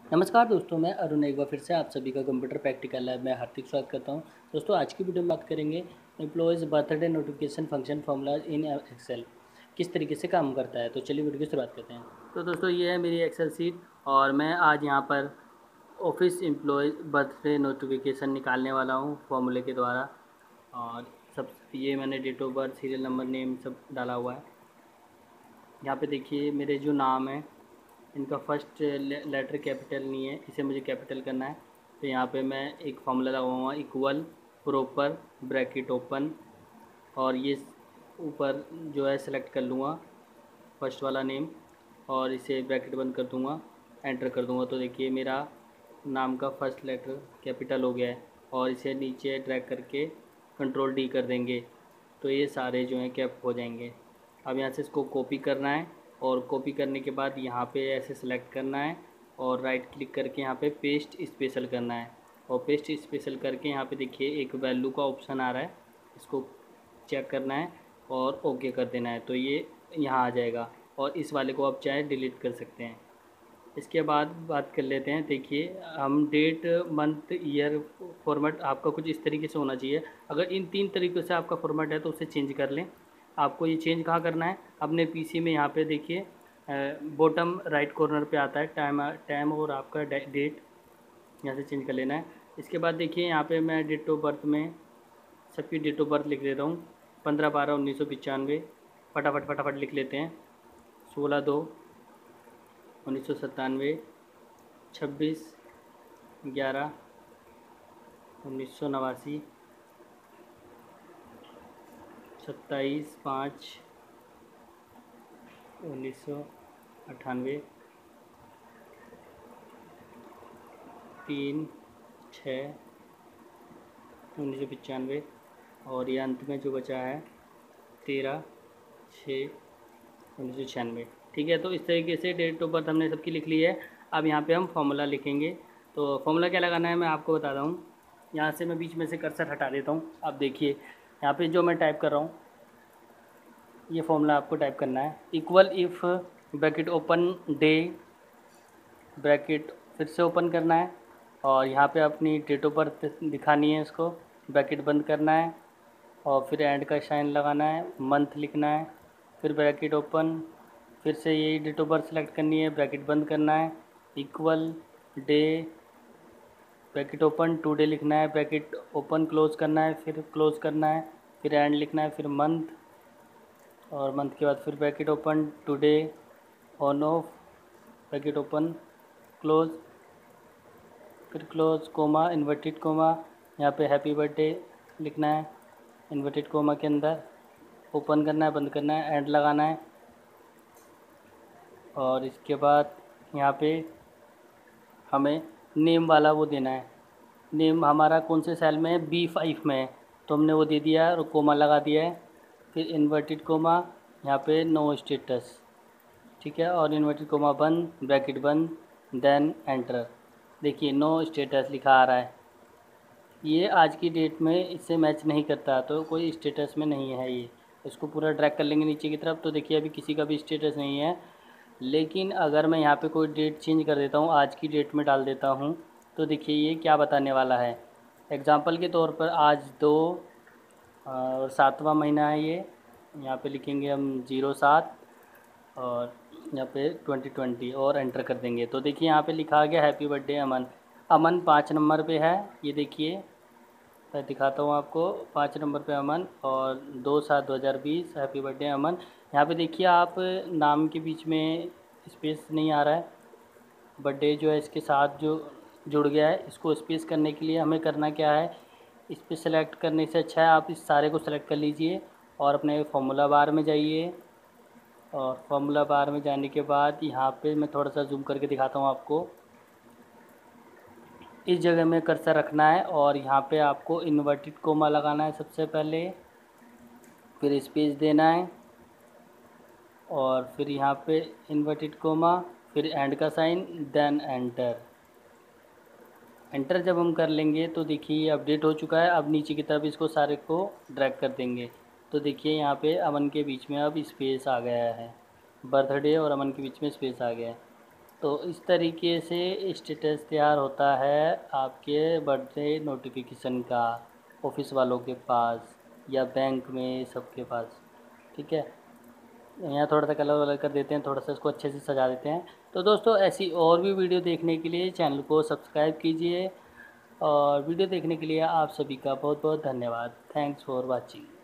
नमस्कार दोस्तों, मैं अरुण एक बार फिर से आप सभी का कंप्यूटर प्रैक्टिकल लैब में हार्दिक स्वागत करता हूं। दोस्तों, आज की वीडियो में बात करेंगे employees birthday notification function formula in Excel किस तरीके से काम करता है। तो चलिए वीडियो की शुरुआत करते हैं। तो दोस्तों, ये है मेरी एक्सेल सीट और मैं आज यहाँ पर ऑफिस एम्प्लॉय बर्थडे नोटिफिकेशन निकालने वाला हूँ फॉर्मूले के द्वारा। और सब ये मैंने date of birth, serial number, name सब डाला हुआ है। यहाँ पे देखिए मेरे जो नाम है इनका फर्स्ट लेटर कैपिटल नहीं है, इसे मुझे कैपिटल करना है। तो यहाँ पे मैं एक फॉर्मूला लगाऊंगा, इक्वल प्रॉपर ब्रैकेट ओपन, और ये ऊपर जो है सेलेक्ट कर लूँगा फर्स्ट वाला नेम और इसे ब्रैकेट बंद कर दूँगा, एंटर कर दूँगा। तो देखिए मेरा नाम का फर्स्ट लेटर कैपिटल हो गया है और इसे नीचे ड्रैग करके कंट्रोल डी कर देंगे तो ये सारे जो हैं कैप हो जाएंगे। अब यहाँ से इसको कॉपी करना है और कॉपी करने के बाद यहाँ पे ऐसे सेलेक्ट करना है और राइट क्लिक करके यहाँ पे पेस्ट स्पेशल करना है। और पेस्ट स्पेशल करके यहाँ पे देखिए एक वैल्यू का ऑप्शन आ रहा है, इसको चेक करना है और ओके कर देना है। तो ये यहाँ आ जाएगा और इस वाले को आप चाहे डिलीट कर सकते हैं। इसके बाद बात कर लेते हैं। देखिए हम डेट, मंथ, ईयर फॉर्मेट आपका कुछ इस तरीके से होना चाहिए। अगर इन तीन तरीक़ों से आपका फॉर्मेट है तो उसे चेंज कर लें। आपको ये चेंज कहाँ करना है, अपने पीसी में यहाँ पे देखिए बॉटम राइट कॉर्नर पे आता है टाइम और आपका डेट, यहाँ से चेंज कर लेना है। इसके बाद देखिए यहाँ पे मैं डेट ऑफ बर्थ में सबकी डेट ऑफ बर्थ लिख देता हूँ, 15/12/1995। फटाफट फटाफट लिख लेते हैं। 16/2/1997, 26/11/1989, 27/5/1998, 3/6/1995 और ये अंत में जो बचा है 13/6/1996। ठीक है, तो इस तरीके से डेट ऑफ बर्थ हमने सबकी लिख ली है। अब यहाँ पे हम फॉर्मूला लिखेंगे। तो फॉर्मूला क्या लगाना है मैं आपको बताता हूँ। यहाँ से मैं बीच में से कर्सर हटा देता हूँ। अब देखिए यहाँ पे जो मैं टाइप कर रहा हूँ ये फॉर्मूला आपको टाइप करना है। Equal if bracket open day, bracket फिर से ओपन करना है और यहाँ पे अपनी डेट ऑफ बर्थ दिखानी है, इसको ब्रैकेट बंद करना है और फिर एंड का साइन लगाना है, मंथ लिखना है, फिर ब्रैकेट ओपन, फिर से यही डेट ऑफ बर्थ सेलेक्ट करनी है, ब्रैकेट बंद करना है, equal day, bracket open, today लिखना है, ब्रैकेट ओपन क्लोज करना है, फिर क्लोज करना है, फिर एंड लिखना है, फिर मंथ, और मंथ के बाद फिर bracket open, today, on off, bracket open close, फिर क्लोज, कोमा, इन्वर्टेड कोमा, यहाँ पे हैप्पी बर्थडे लिखना है इन्वर्टेड कोमा के अंदर, ओपन करना है, बंद करना है, एंड लगाना है। और इसके बाद यहाँ पे हमें नेम वाला वो देना है। नेम हमारा कौन से सेल में है, B5 में है, तो हमने वो दे दिया है और कोमा लगा दिया है। फिर इन्वर्टेड कोमा, यहाँ पे नो स्टेटस, ठीक है, और इन्वर्टेड कोमा बंद, ब्रैकेट बंद, देन एंटर। देखिए नो स्टेटस लिखा आ रहा है, ये आज की डेट में इससे मैच नहीं करता, तो कोई स्टेटस में नहीं है ये। इसको पूरा ड्रैग कर लेंगे नीचे की तरफ, तो देखिए अभी किसी का भी स्टेटस नहीं है। लेकिन अगर मैं यहाँ पे कोई डेट चेंज कर देता हूँ, आज की डेट में डाल देता हूँ, तो देखिए ये क्या बताने वाला है। एग्ज़ाम्पल के तौर पर आज 2 और 7वां महीना है ये, यहाँ पे लिखेंगे हम 07 और यहाँ पे 2020 और एंटर कर देंगे। तो देखिए यहाँ पे लिखा गया happy birthday Aman. Aman 5 number पे है, ये देखिए मैं दिखाता हूँ आपको, 5 नंबर पे अमन और 2/7/2020 हैप्पी बर्थडे अमन। यहाँ पे देखिए आप नाम के बीच में स्पेस नहीं आ रहा है, बर्थडे जो है इसके साथ जो जुड़ गया है, इसको स्पेस करने के लिए हमें करना क्या है, इस पर सेलेक्ट करने से अच्छा है आप इस सारे को सेलेक्ट कर लीजिए और अपने फार्मूला बार में जाइए। और फार्मूला बार में जाने के बाद यहाँ पे मैं थोड़ा सा जूम करके दिखाता हूँ आपको, इस जगह में कर्सर रखना है और यहाँ पे आपको इन्वर्टेड कोमा लगाना है सबसे पहले, फिर स्पेस देना है और फिर यहाँ पे इन्वर्टेड कोमा, फिर एंड का साइन, देन एंटर। एंटर जब हम कर लेंगे तो देखिए ये अपडेट हो चुका है। अब नीचे की तरफ इसको सारे को ड्रैग कर देंगे, तो देखिए यहाँ पे अमन के बीच में अब स्पेस आ गया है, बर्थडे और अमन के बीच में स्पेस आ गया है। तो इस तरीके से स्टेटस तैयार होता है आपके बर्थडे नोटिफिकेशन का, ऑफिस वालों के पास या बैंक में, सबके पास। ठीक है, यहाँ थोड़ा सा कलर वलर कर देते हैं, थोड़ा सा इसको अच्छे से सजा देते हैं। तो दोस्तों ऐसी और भी वीडियो देखने के लिए चैनल को सब्सक्राइब कीजिए, और वीडियो देखने के लिए आप सभी का बहुत बहुत धन्यवाद। Thanks for watching.